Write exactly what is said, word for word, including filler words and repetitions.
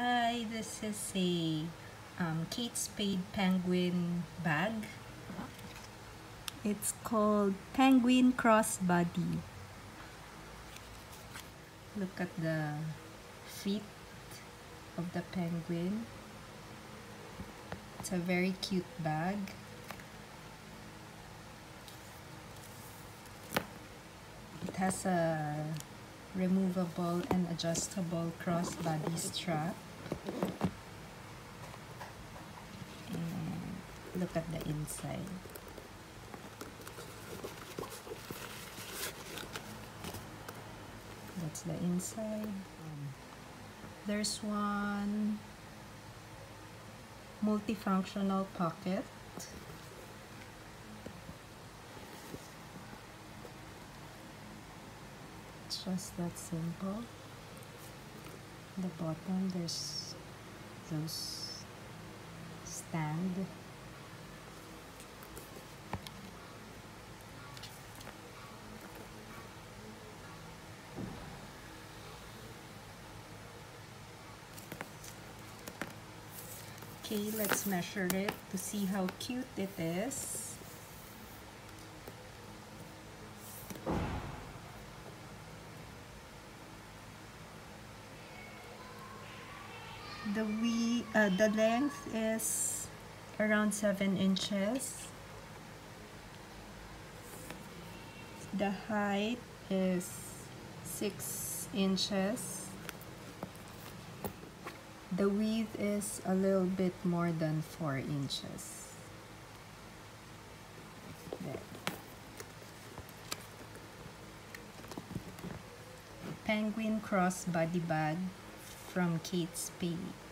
Hi, this is a um, Kate Spade penguin bag. It's called Penguin Crossbody. Look at the feet of the penguin. It's a very cute bag. It has a removable and adjustable crossbody strap. And look at the inside. That's the inside. There's one multifunctional pocket. It's just that simple. The bottom, there's those stand. Okay, let's measure it to see how cute it is. The we uh, the length is around seven inches. The height is six inches. The width is a little bit more than four inches. There. Penguin crossbody bag from Kate Spade.